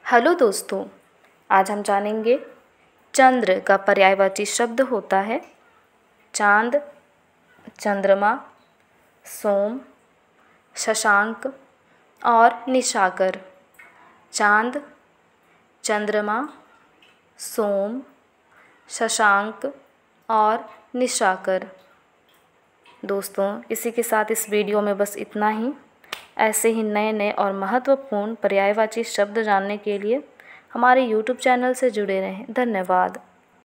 Hello दोस्तों, आज हम जानेंगे चंद्र का पर्यायवाची शब्द होता है चांद, चंद्रमा, सोम, शशांक और निशाकर। चांद, चंद्रमा, सोम, शशांक और निशाकर। दोस्तों, इसी के साथ इस वीडियो में बस इतना ही। ऐसे ही नए नए और महत्वपूर्ण पर्यायवाची शब्द जानने के लिए हमारे YouTube चैनल से जुड़े रहें। धन्यवाद।